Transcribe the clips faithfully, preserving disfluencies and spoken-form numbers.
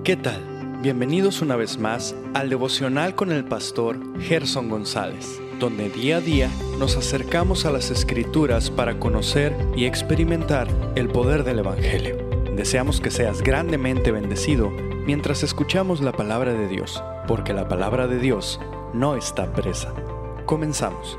¿Qué tal? Bienvenidos una vez más al devocional con el pastor Gerson González, donde día a día nos acercamos a las Escrituras para conocer y experimentar el poder del Evangelio. Deseamos que seas grandemente bendecido mientras escuchamos la palabra de Dios, porque la palabra de Dios no está presa. Comenzamos.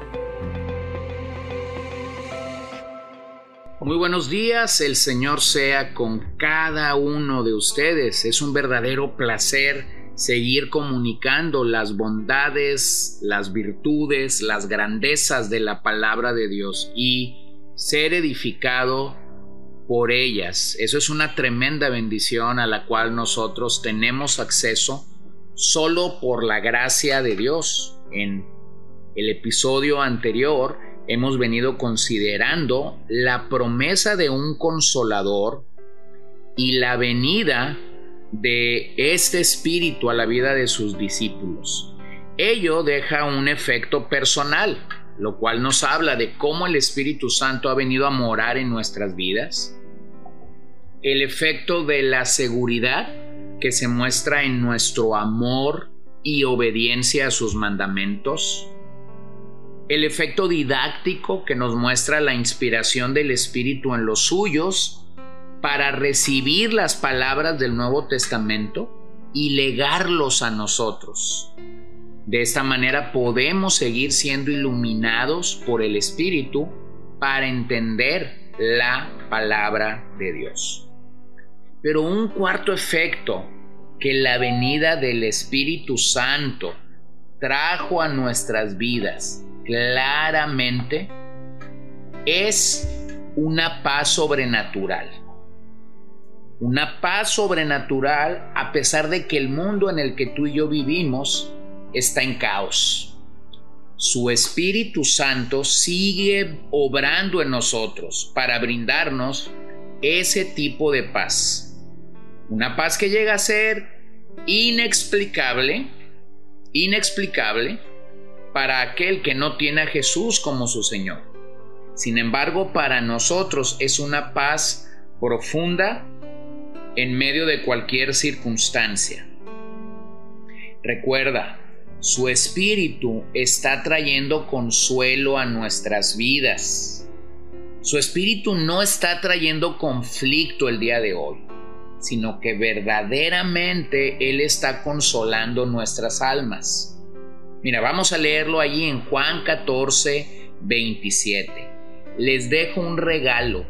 Muy buenos días, el Señor sea con cada uno de ustedes. Es un verdadero placer seguir comunicando las bondades, las virtudes, las grandezas de la palabra de Dios y ser edificado por ellas. Eso es una tremenda bendición a la cual nosotros tenemos acceso solo por la gracia de Dios. En el episodio anterior hemos venido considerando la promesa de un consolador y la venida de este Espíritu a la vida de sus discípulos. Ello deja un efecto personal, lo cual nos habla de cómo el Espíritu Santo ha venido a morar en nuestras vidas. El efecto de la seguridad que se muestra en nuestro amor y obediencia a sus mandamientos. El efecto didáctico que nos muestra la inspiración del Espíritu en los suyos para recibir las palabras del Nuevo Testamento y legarlos a nosotros. De esta manera podemos seguir siendo iluminados por el Espíritu para entender la palabra de Dios. Pero un cuarto efecto que la venida del Espíritu Santo trajo a nuestras vidas claramente es una paz sobrenatural. Una paz sobrenatural a pesar de que el mundo en el que tú y yo vivimos está en caos. Su Espíritu Santo sigue obrando en nosotros para brindarnos ese tipo de paz. Una paz que llega a ser inexplicable, inexplicable para aquel que no tiene a Jesús como su Señor. Sin embargo, para nosotros es una paz profunda en medio de cualquier circunstancia. Recuerda, su Espíritu está trayendo consuelo a nuestras vidas. Su Espíritu no está trayendo conflicto el día de hoy, sino que verdaderamente Él está consolando nuestras almas. Mira, vamos a leerlo allí en Juan catorce, veintisiete. Les dejo un regalo.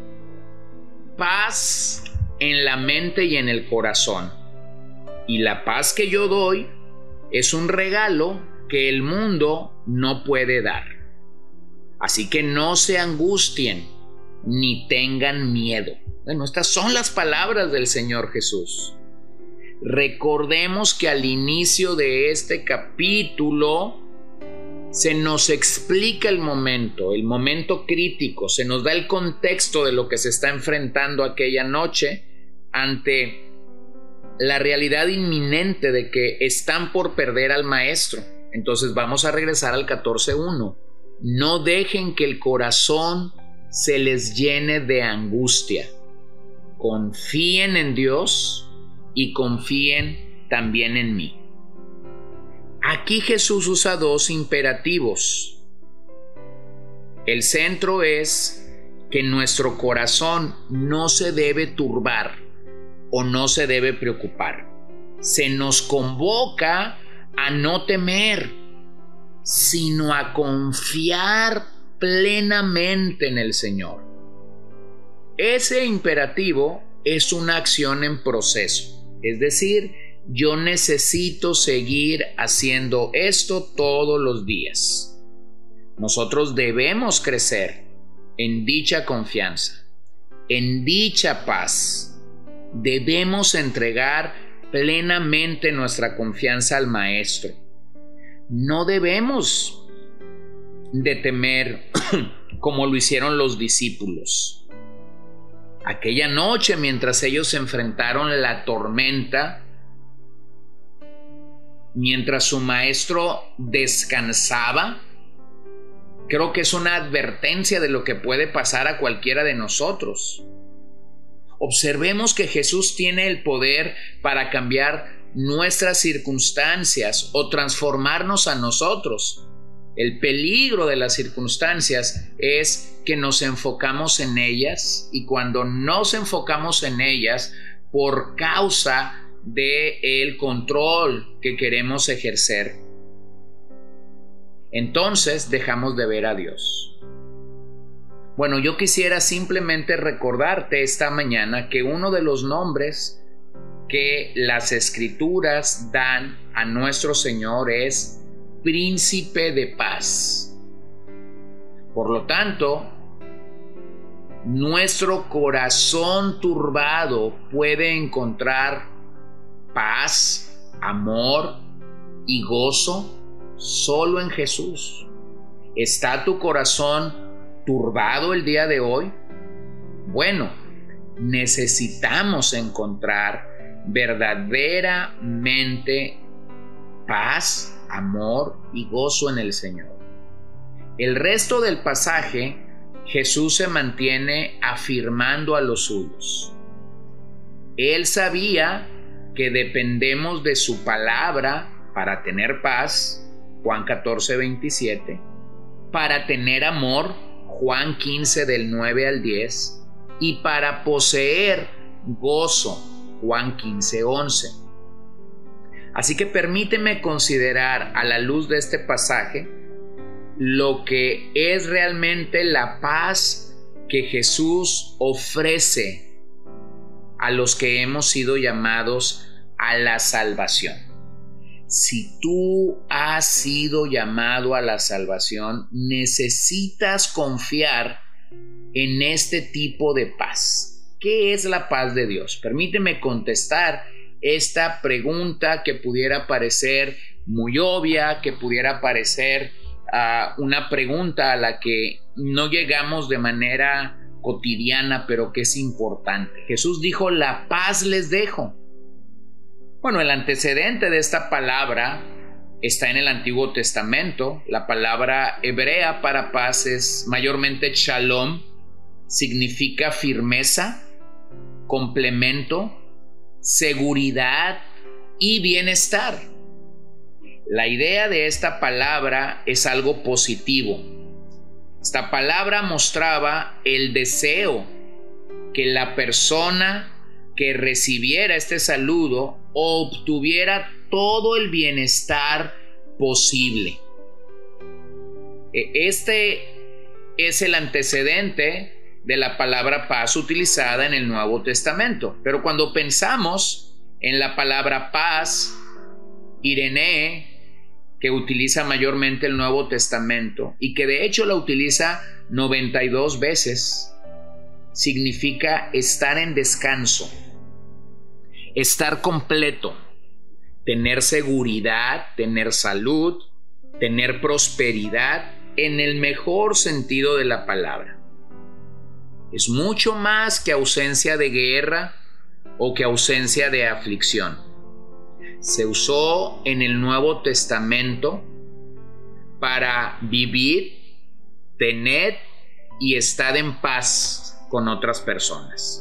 Paz en la mente y en el corazón. Y la paz que yo doy es un regalo que el mundo no puede dar. Así que no se angustien ni tengan miedo. Bueno, estas son las palabras del Señor Jesús. Recordemos que al inicio de este capítulo se nos explica el momento, el momento crítico, se nos da el contexto de lo que se está enfrentando aquella noche ante la realidad inminente de que están por perder al maestro. Entonces vamos a regresar al catorce uno. No dejen que el corazón se les llene de angustia. Confíen en Dios y confíen también en mí. Aquí Jesús usa dos imperativos. El centro es que nuestro corazón no se debe turbar o no se debe preocupar. Se nos convoca a no temer, sino a confiar plenamente en el Señor. Ese imperativo es una acción en proceso. Es decir, yo necesito seguir haciendo esto todos los días. Nosotros debemos crecer en dicha confianza, en dicha paz. Debemos entregar plenamente nuestra confianza al Maestro. No debemos de temer como lo hicieron los discípulos. Aquella noche, mientras ellos enfrentaron la tormenta, mientras su maestro descansaba, creo que es una advertencia de lo que puede pasar a cualquiera de nosotros. Observemos que Jesús tiene el poder para cambiar nuestras circunstancias o transformarnos a nosotros. El peligro de las circunstancias es que nos enfocamos en ellas, y cuando nos enfocamos en ellas por causa del control que queremos ejercer, entonces dejamos de ver a Dios. Bueno, yo quisiera simplemente recordarte esta mañana que uno de los nombres que las Escrituras dan a nuestro Señor es Príncipe de Paz. Por lo tanto, nuestro corazón turbado puede encontrar paz, amor y gozo solo en Jesús. ¿Está tu corazón turbado el día de hoy? Bueno, necesitamos encontrar verdaderamente paz, amor y gozo en el Señor. El resto del pasaje, Jesús se mantiene afirmando a los suyos. Él sabía que dependemos de su palabra para tener paz, Juan catorce, veintisiete, para tener amor, Juan quince del nueve al diez, y para poseer gozo, Juan quince, once. Así que permíteme considerar a la luz de este pasaje lo que es realmente la paz que Jesús ofrece a los que hemos sido llamados a la salvación. Si tú has sido llamado a la salvación, necesitas confiar en este tipo de paz. ¿Qué es la paz de Dios? Permíteme contestar esta pregunta que pudiera parecer muy obvia, que pudiera parecer uh, una pregunta a la que no llegamos de manera cotidiana, pero que es importante. Jesús dijo: la paz les dejo. Bueno, el antecedente de esta palabra está en el Antiguo Testamento. La palabra hebrea para paz es mayormente shalom, significa firmeza, complemento, seguridad y bienestar. La idea de esta palabra es algo positivo. Esta palabra mostraba el deseo que la persona que recibiera este saludo obtuviera todo el bienestar posible. Este es el antecedente de la palabra paz utilizada en el Nuevo Testamento. Pero cuando pensamos en la palabra paz, Irene, que utiliza mayormente el Nuevo Testamento y que de hecho la utiliza noventa y dos veces, significa estar en descanso, estar completo, tener seguridad, tener salud, tener prosperidad en el mejor sentido de la palabra. Es mucho más que ausencia de guerra o que ausencia de aflicción. Se usó en el Nuevo Testamento para vivir, tener y estar en paz con otras personas.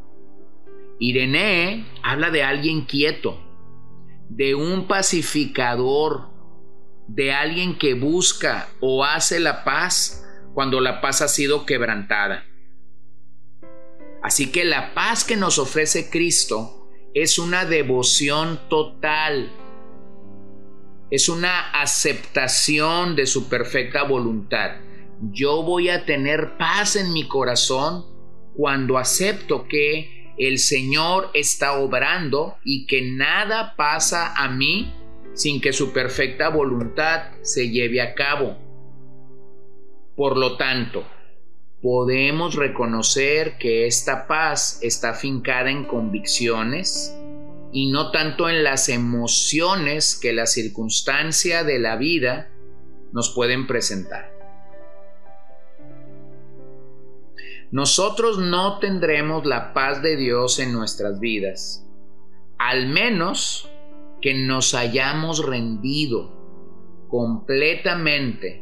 Irene habla de alguien quieto, de un pacificador, de alguien que busca o hace la paz cuando la paz ha sido quebrantada. Así que la paz que nos ofrece Cristo es una devoción total, es una aceptación de su perfecta voluntad. Yo voy a tener paz en mi corazón cuando acepto que el Señor está obrando y que nada pasa a mí sin que su perfecta voluntad se lleve a cabo. Por lo tanto, podemos reconocer que esta paz está fincada en convicciones y no tanto en las emociones que la circunstancia de la vida nos pueden presentar. Nosotros no tendremos la paz de Dios en nuestras vidas, al menos que nos hayamos rendido completamente,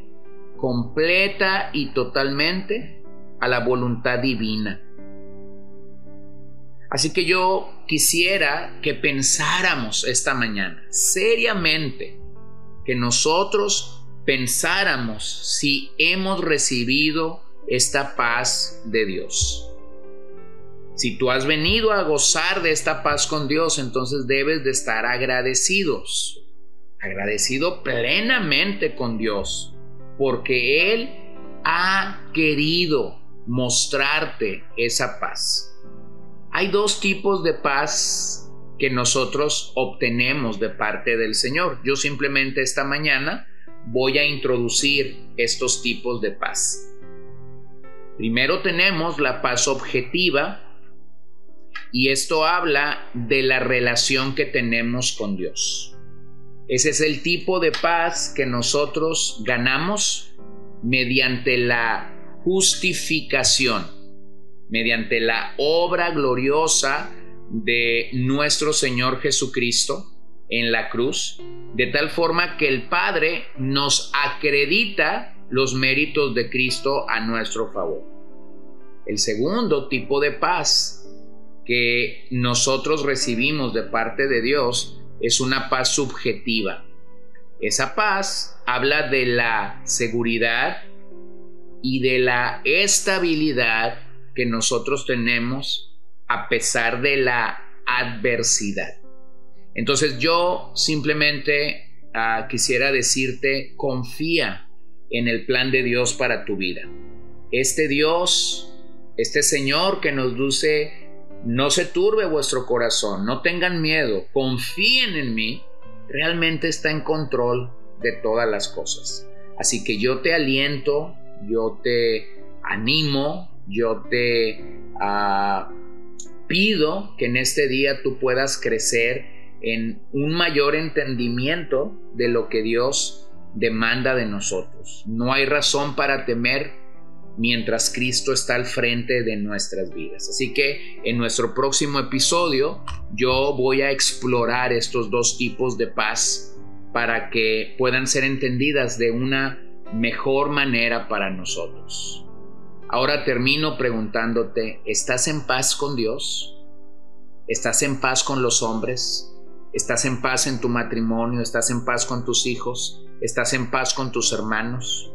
completa y totalmente a la voluntad divina. Así que yo quisiera que pensáramos esta mañana, seriamente, que nosotros pensáramos si hemos recibido esta paz de Dios. Si tú has venido a gozar de esta paz con Dios, entonces debes de estar agradecidos, agradecido plenamente con Dios, porque Él ha querido mostrarte esa paz. Hay dos tipos de paz que nosotros obtenemos de parte del Señor. Yo simplemente esta mañana voy a introducir estos tipos de paz. Primero tenemos la paz objetiva, y esto habla de la relación que tenemos con Dios. Ese es el tipo de paz que nosotros ganamos mediante la justificación, mediante la obra gloriosa de nuestro Señor Jesucristo en la cruz, de tal forma que el Padre nos acredita los méritos de Cristo a nuestro favor. El segundo tipo de paz que nosotros recibimos de parte de Dios es una paz subjetiva. Esa paz habla de la seguridad y de la estabilidad que nosotros tenemos a pesar de la adversidad. Entonces yo simplemente uh, quisiera decirte, confía en el plan de Dios para tu vida. Este Dios, este Señor que nos dice, no se turbe vuestro corazón, no tengan miedo, confíen en mí, realmente está en control de todas las cosas. Así que yo te aliento, yo te animo, yo te uh, pido que en este día tú puedas crecer en un mayor entendimiento de lo que Dios demanda de nosotros. No hay razón para temer mientras Cristo está al frente de nuestras vidas. Así que en nuestro próximo episodio yo voy a explorar estos dos tipos de paz para que puedan ser entendidas de una mejor manera para nosotros. Ahora termino preguntándote, ¿estás en paz con Dios? ¿Estás en paz con los hombres? ¿Estás en paz en tu matrimonio? ¿Estás en paz con tus hijos? ¿Estás en paz con tus hermanos?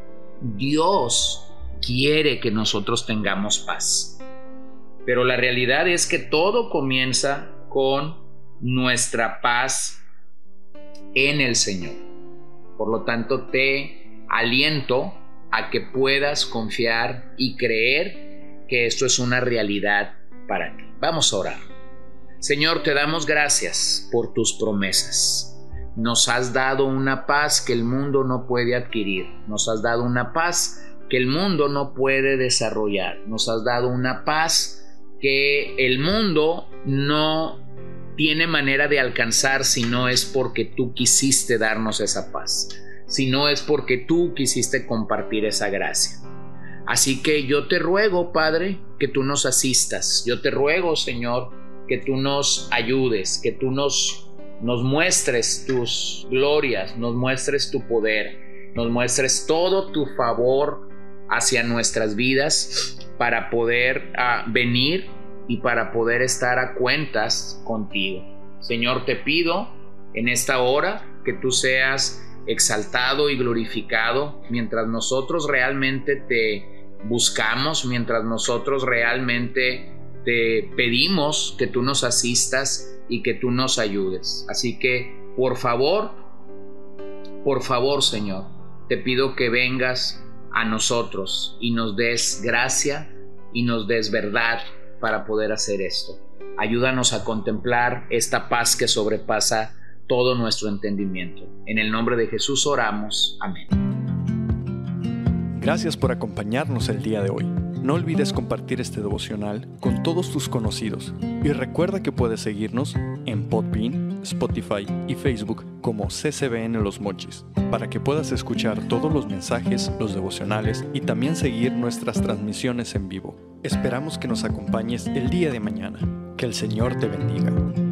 Dios quiere que nosotros tengamos paz. Pero la realidad es que todo comienza con nuestra paz en el Señor. Por lo tanto, te aliento a que puedas confiar y creer que esto es una realidad para ti. Vamos a orar. Señor, te damos gracias por tus promesas. Nos has dado una paz que el mundo no puede adquirir. Nos has dado una paz que el mundo no puede desarrollar. Nos has dado una paz que el mundo no tiene manera de alcanzar si no es porque tú quisiste darnos esa paz, si no es porque tú quisiste compartir esa gracia. Así que yo te ruego, Padre, que tú nos asistas. Yo te ruego, Señor, que tú nos ayudes, que tú nos, nos muestres tus glorias, nos muestres tu poder, nos muestres todo tu favor hacia nuestras vidas para poder uh, venir y para poder estar a cuentas contigo. Señor, te pido en esta hora que tú seas exaltado y glorificado mientras nosotros realmente te buscamos, mientras nosotros realmente te pedimos que tú nos asistas y que tú nos ayudes. Así que, por favor, por favor, Señor, te pido que vengas a nosotros y nos des gracia y nos des verdad para poder hacer esto. Ayúdanos a contemplar esta paz que sobrepasa todo nuestro entendimiento. En el nombre de Jesús oramos. Amén. Gracias por acompañarnos el día de hoy. No olvides compartir este devocional con todos tus conocidos y recuerda que puedes seguirnos en Podbean, Spotify y Facebook como C C B N Los Mochis para que puedas escuchar todos los mensajes, los devocionales y también seguir nuestras transmisiones en vivo. Esperamos que nos acompañes el día de mañana. Que el Señor te bendiga.